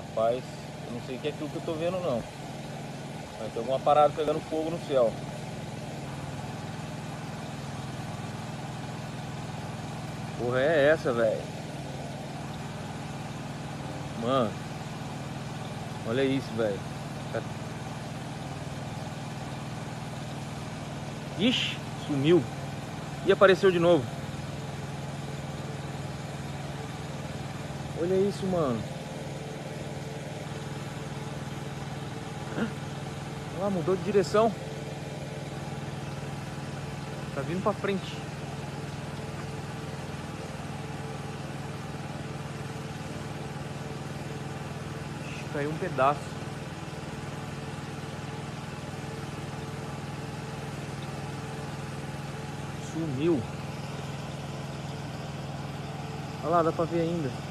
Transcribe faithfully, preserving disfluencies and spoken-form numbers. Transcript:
Rapaz, eu não sei o que é aquilo que eu tô vendo não. Mas tem alguma parada pegando fogo no céu. Porra é essa, velho? Mano, olha isso, velho. Ixi, sumiu. E apareceu de novo. Olha isso, mano. Olha lá, mudou de direção. Tá vindo pra frente. Ixi, caiu um pedaço. Sumiu. Olha lá, dá pra ver ainda.